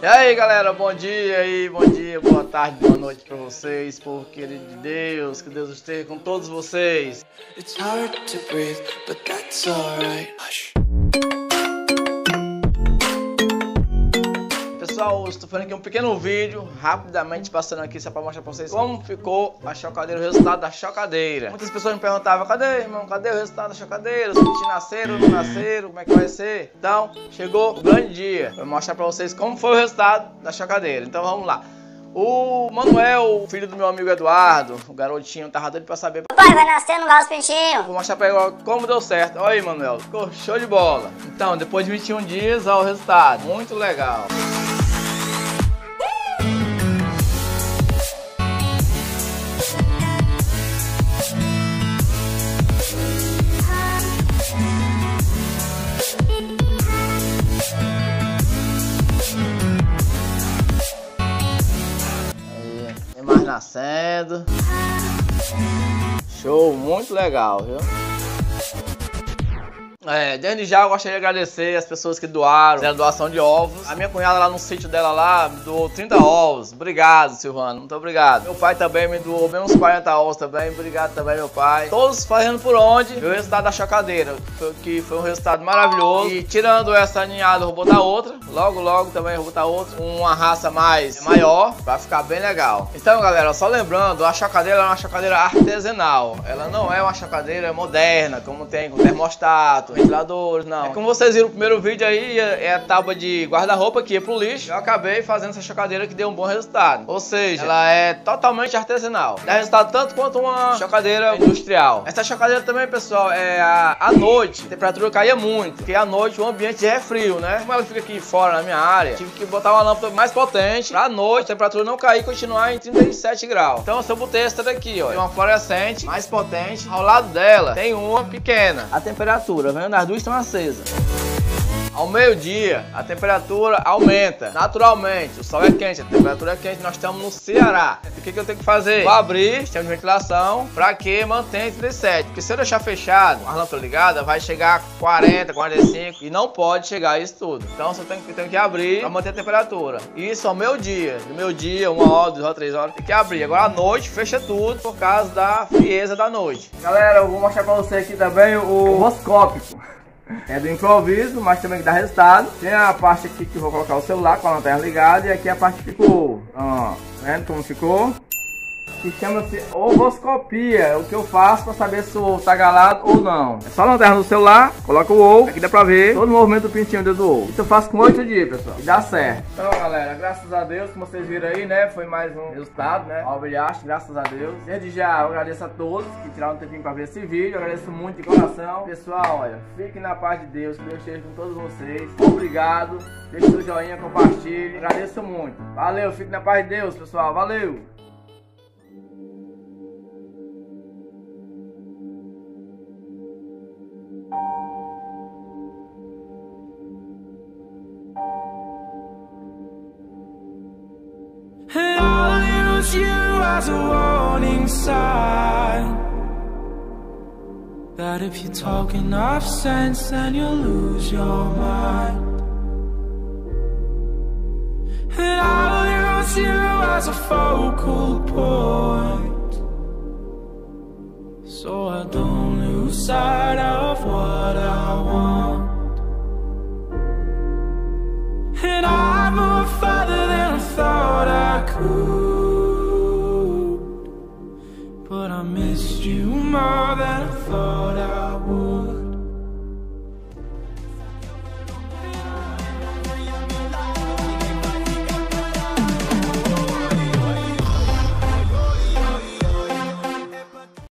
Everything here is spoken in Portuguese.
E aí galera, bom dia, boa tarde, boa noite pra vocês, povo querido de Deus, que Deus esteja com todos vocês. It's hard to breathe, but that's alright. Pessoal, estou fazendo aqui um pequeno vídeo, rapidamente passando aqui só para mostrar para vocês como ficou a chocadeira, o resultado da chocadeira. Muitas pessoas me perguntavam, cadê, irmão, cadê o resultado da chocadeira? Os pintinhos nasceram, não nasceram, como é que vai ser? Então, chegou o grande dia, vou mostrar para vocês como foi o resultado da chocadeira. Então vamos lá. O Manuel, filho do meu amigo Eduardo, o garotinho, tava doido pra saber. Pai, vai nascer no galo pintinhos. Vou mostrar pra ele como deu certo. Olha aí, Manuel, ficou show de bola. Então, depois de 21 dias, olha o resultado. Muito legal. Mais nascendo. Show, muito legal, viu? Desde já eu gostaria de agradecer as pessoas que doaram, fizeram doação de ovos. A minha cunhada lá no sítio dela lá me doou 30 ovos. Obrigado, Silvano, muito obrigado. Meu pai também me doou bem uns 40 ovos também. Obrigado também, meu pai. Todos fazendo por onde. E o resultado da chocadeira, que foi um resultado maravilhoso. E tirando essa ninhada, eu vou botar outra. Logo também eu vou botar outra. Uma raça maior, vai ficar bem legal. Então, galera, só lembrando, a chocadeira é uma chocadeira artesanal. Ela não é uma chocadeira moderna, como tem com termostato, ventiladores, não. Como vocês viram no primeiro vídeo aí, é a tábua de guarda-roupa que ia pro lixo. Eu acabei fazendo essa chocadeira que deu um bom resultado. Ou seja, ela é totalmente artesanal. Dá resultado tanto quanto uma chocadeira industrial. Essa chocadeira também, pessoal, à noite, a temperatura caía muito, porque à noite o ambiente já é frio, né? Como ela fica aqui fora na minha área, tive que botar uma lâmpada mais potente pra noite a temperatura não cair e continuar em 37 graus. Então eu botei essa daqui, ó. Tem uma fluorescente mais potente. Ao lado dela tem uma pequena. A temperatura, vendo? As duas estão acesas. Ao meio-dia, a temperatura aumenta naturalmente. O sol é quente, a temperatura é quente. Nós estamos no Ceará. O que eu tenho que fazer? Vou abrir o sistema de ventilação para que mantenha 37. Porque se eu deixar fechado, a lâmpada ligada, vai chegar a 40, 45 e não pode chegar a isso tudo. Então eu tenho que abrir para manter a temperatura. Isso ao meio-dia. Do meio-dia, 1 hora, 2 horas, 3 horas, tem que abrir. Agora à noite fecha tudo por causa da frieza da noite. Galera, eu vou mostrar para você aqui também o roscópico. É do improviso, mas também que dá resultado. Tem a parte aqui que eu vou colocar o celular com a lanterna ligada. E aqui a parte que ficou, ó, vendo como ficou? Que chama-se ovoscopia. É o que eu faço para saber se o ovo tá galado ou não. É só a lanterna do celular, coloca o ovo. Aqui dá pra ver todo o movimento do pintinho dentro do ovo. Isso eu faço com 8 dias, pessoal. E dá certo. Então, galera, graças a Deus, como vocês viram aí, né? Foi mais um resultado, né? Albilhaste, graças a Deus. Desde já, eu agradeço a todos que tiraram um tempinho pra ver esse vídeo. Eu agradeço muito de coração. Pessoal, olha, fiquem na paz de Deus. Que Deus esteja com todos vocês. Obrigado. Deixe seu joinha, compartilhe. Agradeço muito. Valeu, fique na paz de Deus, pessoal. Valeu! And I'll use you as a warning sign that if you talk enough sense, then you'll lose your mind. And I'll use you as a focal point, so I don't lose sight of what I want. And I move further than I thought I could, but I missed you